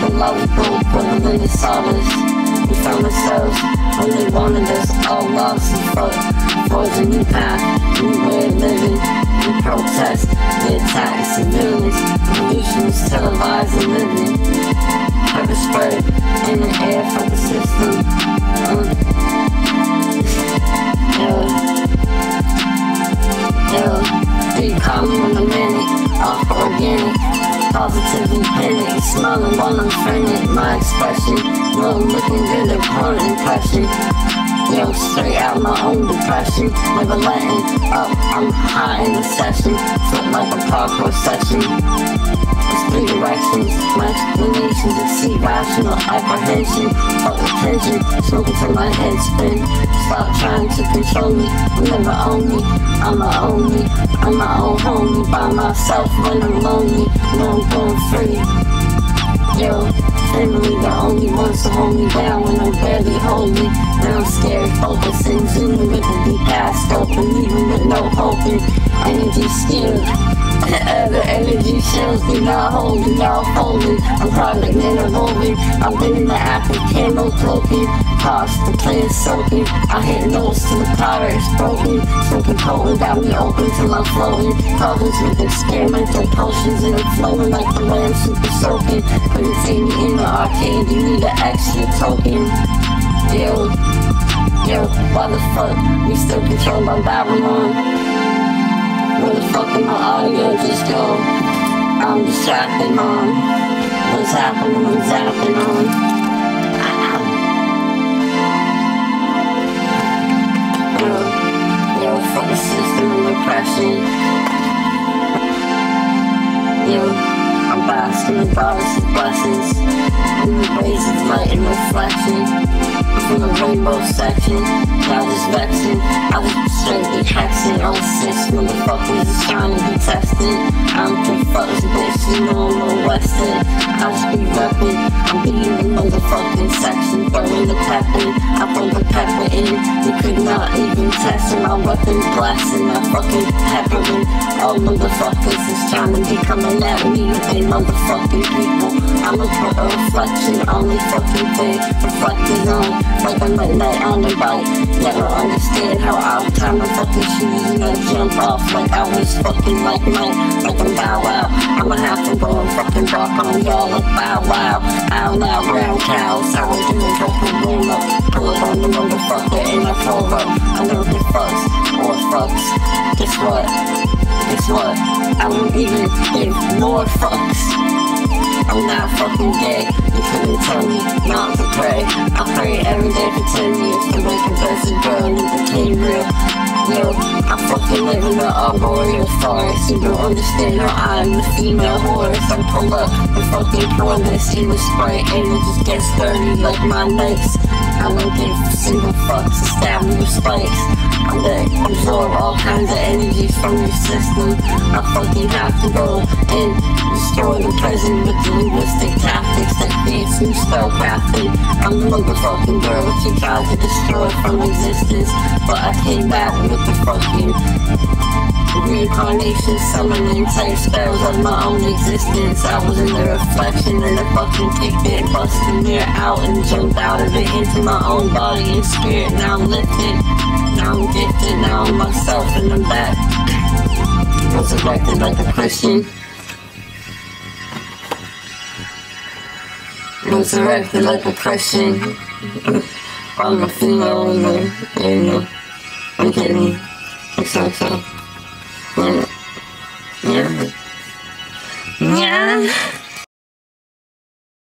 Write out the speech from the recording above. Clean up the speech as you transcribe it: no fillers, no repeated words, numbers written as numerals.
like a lollipop, putting in the sawdust. We found ourselves when they wanted us all lost and fucked. Forge a new path, new way of living. We protest the attack of civilians. Revolution is televised and living. Pepper spray in the air from the system. Three common in a minute, off organic. Positively panic, smiling while I'm frantic. My expression, no looking good upon impression. Yo, straight out my own depression. Never letting up, I'm high in the session. Flip like a parkour session. It's three directions, my explanations exceed rational apprehension. Fuck attention, smoking till my head spin. Stop trying to control me, you never own me. I'm my own me, I'm my own homie. By myself when I'm lonely, know I'm going free. Yo, family the only ones to hold me down when I'm barely holy. Now I'm scared, focusing, zooming with the deep past open, even with no hoping. Energy skilled. The energy shells do not hold me, now folding. I'm product nanovolving. I've been in the act of camo cloaking. Cost the plan soaking. I hit notes till the powder is broken. Smoking potent, got me open till I'm floating. Problems with experimental potions and I'm flowing like the lamb super soaking. Couldn't see me in the arcade, you need an extra token. Yo, why the fuck we still controlled by Babylon? Where the fuck did my audio just go? I'm distracted, mom. What's happening? I'm zapping on. Yo, fuck the system and repression. Yo, I'm basking in goddess of blessings. In the rays of light and reflection. From the rainbow section, y'all just vexing. I was straightly hexing. All 6 motherfuckers is trying to be tested. I don't give fucks, bitch, you know I'm a Western. I just be reppin', I'm beating the motherfucking section. Throwing the pepper, I throw the pepper in. You could not even test my weapon blasting. I fucking peppering. All motherfuckers is trying to be coming at me with they motherfucking people. I'ma put a reflection on the fucking thing. Reflected on like a midnight on the bike. Never understand how out of time my fucking shoes and I jump off like I was fucking like Mike, like I'm Bow Wow. I'ma have to go and fucking rock on y'all like Bow Wow. Ow now, round cows, how I do a fucking roll up. Pull up on the motherfucker and I pull up. I don't give fucks or fucks. Guess what? I won't even give more fucks. I'm not fucking gay, you couldn't tell me not to pray. I pray every day for 10 years to make a blessed girl and it became real. Yo, I fucking live in the arboreal forest. You don't understand how I'm the female horse. I pull up and fucking pour this in the spray and it just gets dirty like my legs. I don't give single fucks to stab me with spikes. I'm gonna absorb all kinds of energy from your system. I fucking have to go and destroy the present with the linguistic tactics that creates new spellcrafting. I'm the motherfucking girl that you tried to destroy from existence, but I came back with the fucking reincarnation, summoning type spells of my own existence. I was in the reflection and I fucking kicked it, busted the mirror out and jumped out of it into my own body and spirit. Now I'm lifted, now I'm gifted, now I'm myself and I'm back. Resurrected like a Christian. Resurrected like a Christian. I'm a female in there, you know. I'm kidding. So. Yeah.